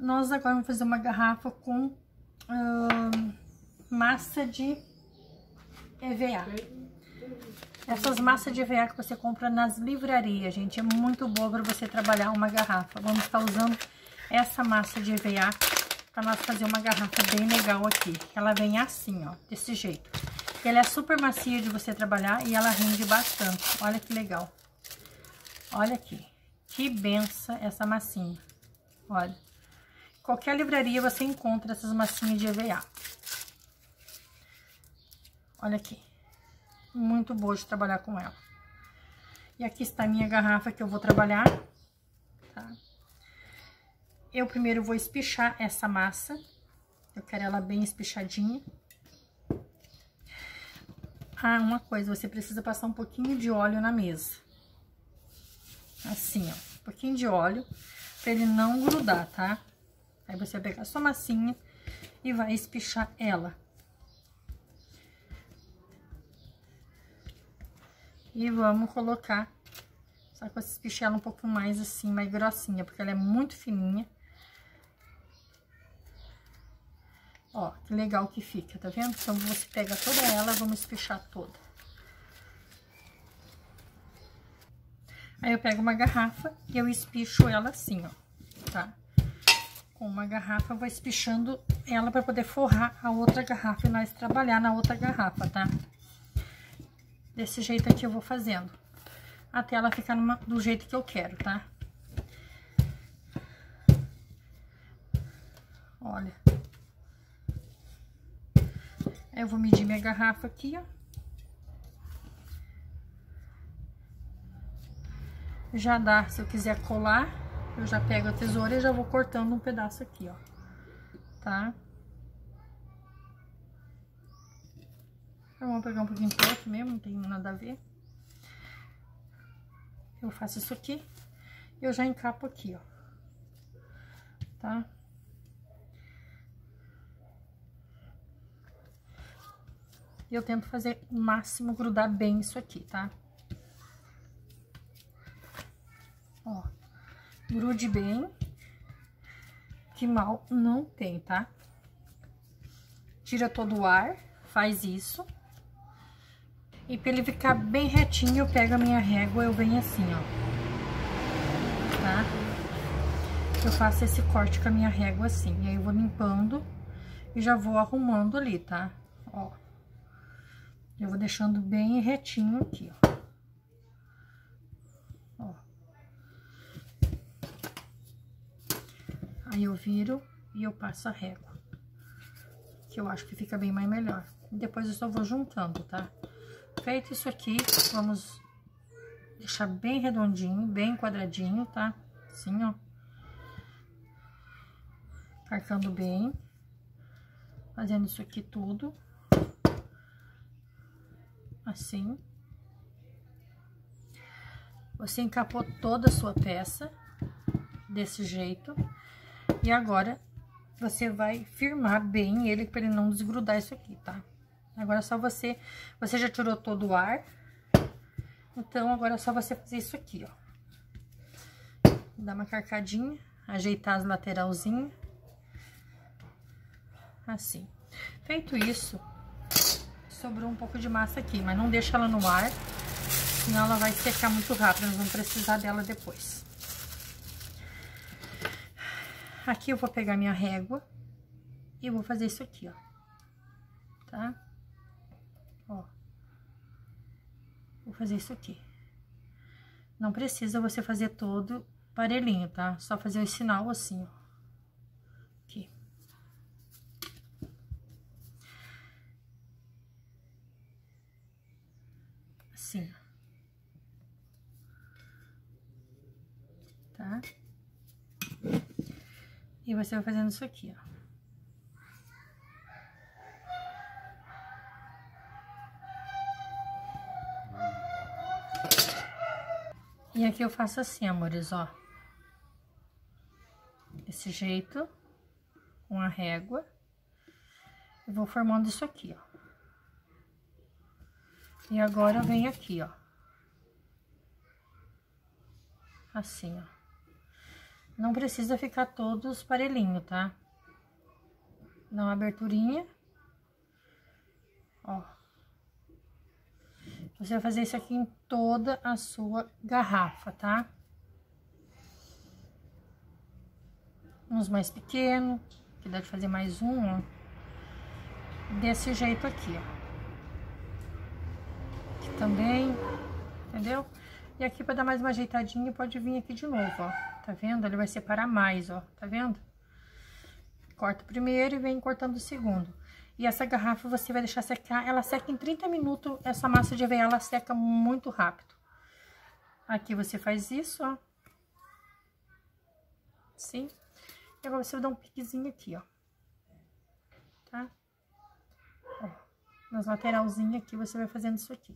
nós agora vamos fazer uma garrafa com massa de EVA. Essas massas de EVA que você compra nas livrarias, gente, é muito boa para você trabalhar uma garrafa. Vamos estar usando essa massa de EVA para nós fazer uma garrafa bem legal aqui. Ela vem assim, ó, desse jeito. Ela é super macia de você trabalhar e ela rende bastante. Olha que legal. Olha aqui. Que benção essa massinha. Olha. Qualquer livraria você encontra essas massinhas de EVA. Olha aqui. Muito boa de trabalhar com ela. E aqui está a minha garrafa que eu vou trabalhar. Tá? Eu primeiro vou espichar essa massa. Eu quero ela bem espichadinha. Ah, uma coisa, você precisa passar um pouquinho de óleo na mesa. Assim, ó. Um pouquinho de óleo, pra ele não grudar, tá? Aí você vai pegar a sua massinha e vai espichar ela. E vamos colocar, só que você espichar ela um pouco mais assim, mais grossinha, porque ela é muito fininha. Ó, que legal que fica, tá vendo? Então, você pega toda ela, vamos espichar toda. Aí, eu pego uma garrafa e eu espicho ela assim, ó, tá? Com uma garrafa, eu vou espichando ela pra poder forrar a outra garrafa e nós trabalhar na outra garrafa, tá? Desse jeito aqui eu vou fazendo, até ela ficar do jeito que eu quero, tá? Olha. Aí eu vou medir minha garrafa aqui, ó. Já dá, se eu quiser colar, eu já pego a tesoura e já vou cortando um pedaço aqui, ó. Tá? Eu vou pegar um pouquinho perto mesmo, não tem nada a ver. Eu faço isso aqui e eu já encapo aqui, ó. Tá? E eu tento fazer o máximo grudar bem isso aqui, tá? Ó, grude bem, que mal não tem, tá? Tira todo o ar, faz isso. E pra ele ficar bem retinho, eu pego a minha régua, eu venho assim, ó. Tá? Eu faço esse corte com a minha régua assim, e aí eu vou limpando e já vou arrumando ali, tá? Ó. Eu vou deixando bem retinho aqui, ó. Ó. Aí eu viro e eu passo a régua. Que eu acho que fica bem mais melhor. Depois eu só vou juntando, tá? Feito isso aqui, vamos deixar bem redondinho, bem quadradinho, tá? Assim, ó. Marcando bem. Fazendo isso aqui tudo. Assim. Você encapou toda a sua peça desse jeito. E agora você vai firmar bem ele para ele não desgrudar isso aqui, tá? Agora é só você já tirou todo o ar. Então agora é só você fazer isso aqui, ó. Dar uma carcadinha, ajeitar as lateralzinhas. Assim. Feito isso, sobrou um pouco de massa aqui, mas não deixa ela no ar, senão ela vai secar muito rápido, nós vamos precisar dela depois. Aqui eu vou pegar minha régua e vou fazer isso aqui, ó. Tá? Ó. Vou fazer isso aqui. Não precisa você fazer todo parelhinho, tá? Só fazer o sinal assim, ó. Aqui. Assim, tá? E você vai fazendo isso aqui, ó. E aqui eu faço assim, amores, ó. Desse jeito, com a régua. E vou formando isso aqui, ó. E agora eu venho aqui, ó. Assim, ó. Não precisa ficar todos parelhinho, tá? Dá uma aberturinha. Ó. Você vai fazer isso aqui em toda a sua garrafa, tá? Uns mais pequenos, que dá de fazer mais um, ó. Desse jeito aqui, ó. Aqui também, entendeu? E aqui, pra dar mais uma ajeitadinha, pode vir aqui de novo, ó. Tá vendo? Ele vai separar mais, ó. Tá vendo? Corta o primeiro e vem cortando o segundo. E essa garrafa você vai deixar secar. Ela seca em 30 minutos. Essa massa de aveia, ela seca muito rápido. Aqui você faz isso, ó. Assim. E agora você vai dar um piquezinho aqui, ó. Tá? Ó. Nas lateralzinhas aqui, você vai fazendo isso aqui.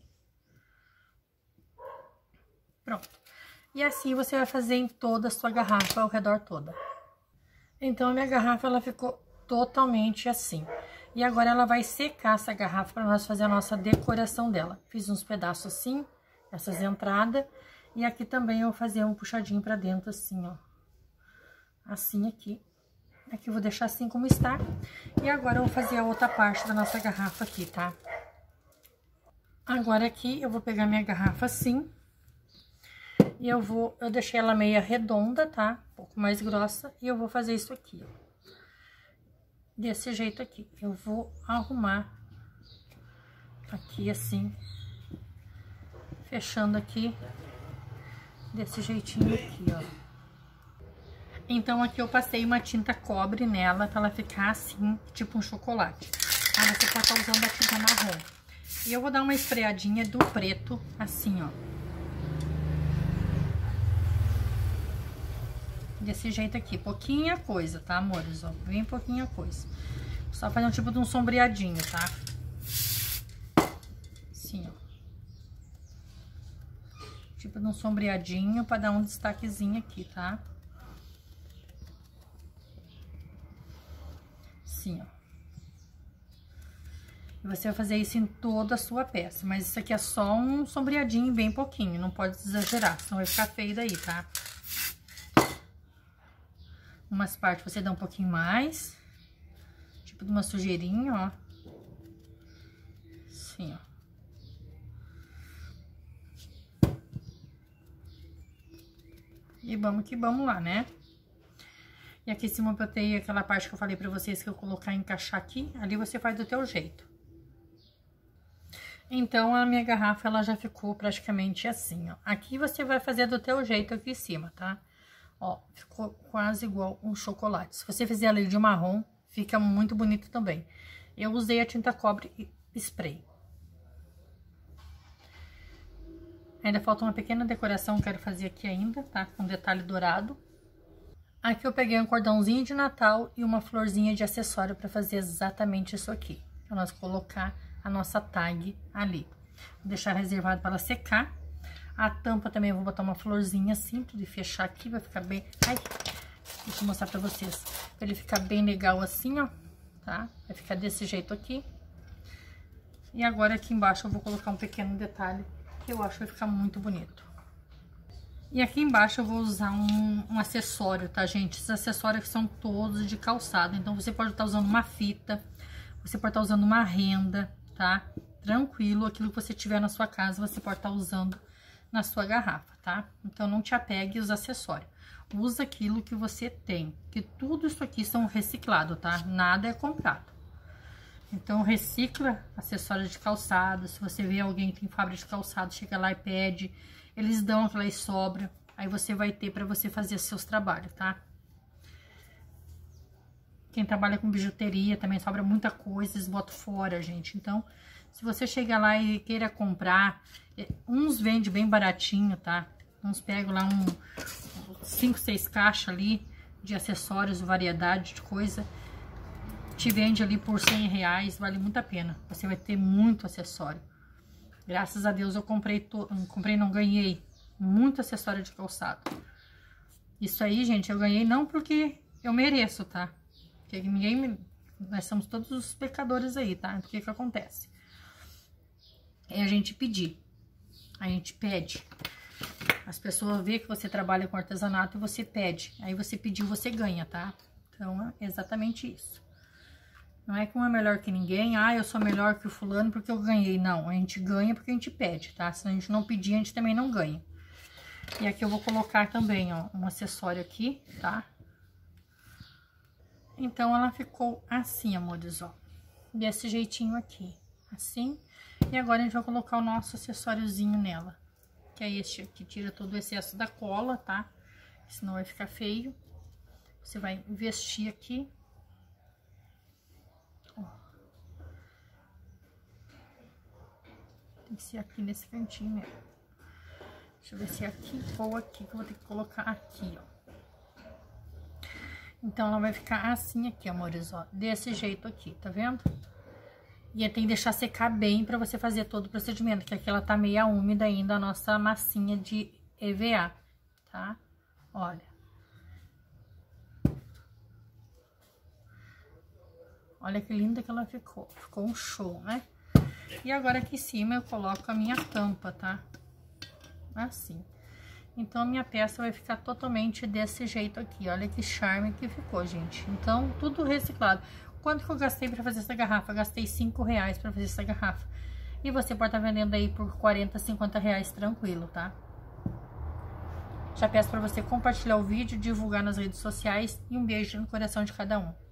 Pronto. E assim você vai fazer em toda a sua garrafa, ao redor toda. Então, a minha garrafa, ela ficou totalmente assim. E agora ela vai secar essa garrafa para nós fazer a nossa decoração dela. Fiz uns pedaços assim, essas entradas. E aqui também eu vou fazer um puxadinho para dentro assim, ó. Assim aqui. Aqui eu vou deixar assim como está. E agora eu vou fazer a outra parte da nossa garrafa aqui, tá? Agora aqui eu vou pegar minha garrafa assim. E eu deixei ela meia redonda, tá? Um pouco mais grossa. E eu vou fazer isso aqui, ó. Desse jeito aqui. Eu vou arrumar aqui assim. Fechando aqui. Desse jeitinho aqui, ó. Então, aqui eu passei uma tinta cobre nela, pra ela ficar assim, tipo um chocolate. Aí você pode estar usando a tinta marrom. E eu vou dar uma esfreadinha do preto, assim, ó. Desse jeito aqui, pouquinha coisa, tá, amores? Ó, bem pouquinha coisa. Só fazer um tipo de um sombreadinho, tá? Assim, ó. Tipo de um sombreadinho pra dar um destaquezinho aqui, tá? Assim, ó. E você vai fazer isso em toda a sua peça. Mas isso aqui é só um sombreadinho bem pouquinho, não pode exagerar, senão vai ficar feio daí, tá? Umas partes você dá um pouquinho mais. Tipo de uma sujeirinha, ó. Assim, ó. E vamos que vamos lá, né? E aqui em cima eu botei aquela parte que eu falei pra vocês que eu colocar e encaixar aqui. Ali você faz do teu jeito. Então, a minha garrafa, ela já ficou praticamente assim, ó. Aqui você vai fazer do teu jeito aqui em cima, tá? Ó, ficou quase igual um chocolate. Se você fizer ali de marrom, fica muito bonito também. Eu usei a tinta cobre e spray. Ainda falta uma pequena decoração que eu quero fazer aqui ainda, tá? Com detalhe dourado. Aqui eu peguei um cordãozinho de Natal e uma florzinha de acessório para fazer exatamente isso aqui. Para nós colocar a nossa tag ali. Vou deixar reservado para ela secar. A tampa também eu vou botar uma florzinha assim, pra ele fechar aqui, vai ficar bem... Ai, deixa eu mostrar pra vocês. Pra ele ficar bem legal assim, ó, tá? Vai ficar desse jeito aqui. E agora aqui embaixo eu vou colocar um pequeno detalhe, que eu acho que vai ficar muito bonito. E aqui embaixo eu vou usar um acessório, tá, gente? Esses acessórios que são todos de calçado. Então, você pode estar usando uma fita, você pode estar usando uma renda, tá? Tranquilo, aquilo que você tiver na sua casa, você pode estar usando na sua garrafa, tá? Então, não te apegue aos acessórios. Usa aquilo que você tem, que tudo isso aqui são reciclado, tá? Nada é comprado. Então, recicla acessórios de calçado. Se você vê alguém que tem fábrica de calçado, chega lá e pede, eles dão aquelas sobras, aí você vai ter pra você fazer seus trabalhos, tá? Quem trabalha com bijuteria também sobra muita coisa, eles botam fora, gente. Então, se você chegar lá e queira comprar, uns vende bem baratinho, tá? Uns pegam lá 5, 6 caixas ali de acessórios, variedade de coisa. Te vende ali por R$100, vale muito a pena. Você vai ter muito acessório. Graças a Deus eu ganhei muito acessório de calçado. Isso aí, gente, eu ganhei não porque eu mereço, tá? Porque nós somos todos os pecadores aí, tá? O que que acontece? É a gente pedir. A gente pede. As pessoas veem que você trabalha com artesanato e você pede. Aí você pediu, você ganha, tá? Então, é exatamente isso. Não é que um é melhor que ninguém. Ah, eu sou melhor que o fulano porque eu ganhei. Não, a gente ganha porque a gente pede, tá? Se a gente não pedir, a gente também não ganha. E aqui eu vou colocar também, ó, um acessório aqui, tá? Então, ela ficou assim, amores, ó. Desse jeitinho aqui. Assim. E agora a gente vai colocar o nosso acessóriozinho nela. Que é este aqui, tira todo o excesso da cola, tá? Senão vai ficar feio. Você vai vestir aqui. Ó. Tem que ser aqui nesse cantinho mesmo. Deixa eu ver se é aqui ou aqui, que eu vou ter que colocar aqui, ó. Então, ela vai ficar assim aqui, amores, ó. Desse jeito aqui, tá vendo? E tem que deixar secar bem pra você fazer todo o procedimento, que aqui ela tá meia úmida ainda, a nossa massinha de EVA, tá? Olha. Olha que linda que ela ficou. Ficou um show, né? E agora aqui em cima eu coloco a minha tampa, tá? Assim. Então, a minha peça vai ficar totalmente desse jeito aqui. Olha que charme que ficou, gente. Então, tudo reciclado. Quanto que eu gastei pra fazer essa garrafa? Eu gastei R$5 pra fazer essa garrafa. E você pode estar vendendo aí por 40, 50 reais tranquilo, tá? Já peço pra você compartilhar o vídeo, divulgar nas redes sociais. E um beijo no coração de cada um.